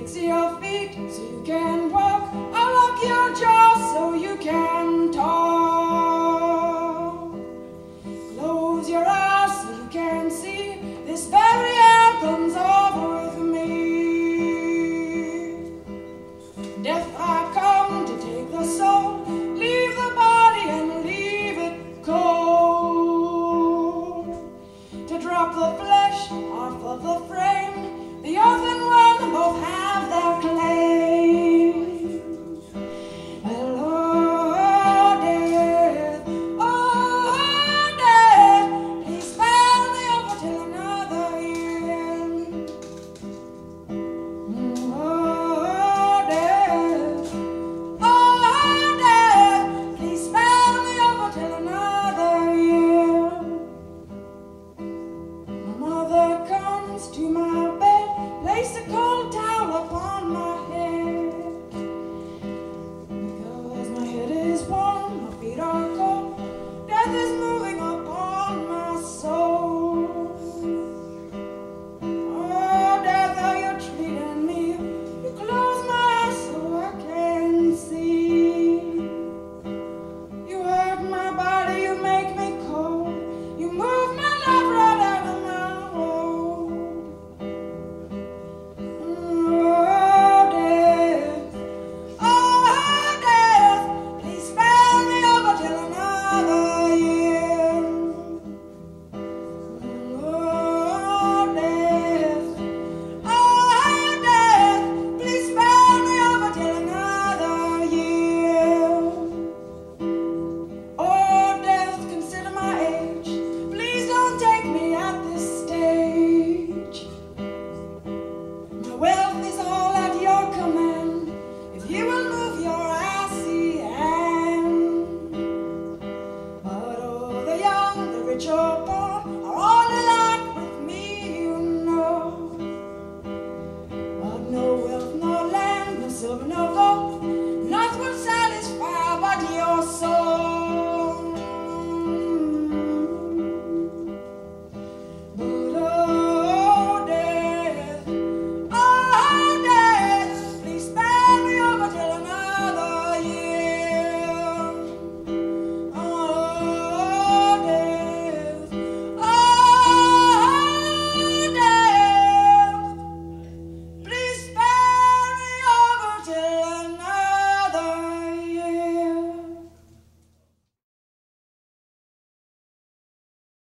fix your feet so you can walk, unlock your jaw so you can talk. Close your eyes so you can see this very air comes over with me. Death I come to take the soul, leave the body and leave it cold, to drop the flesh off of the frame, the earth and one both have their claim. Oh, death, please spare me over till another year. Oh, death, please spare me over till another year. My mother comes to my bed, place a cold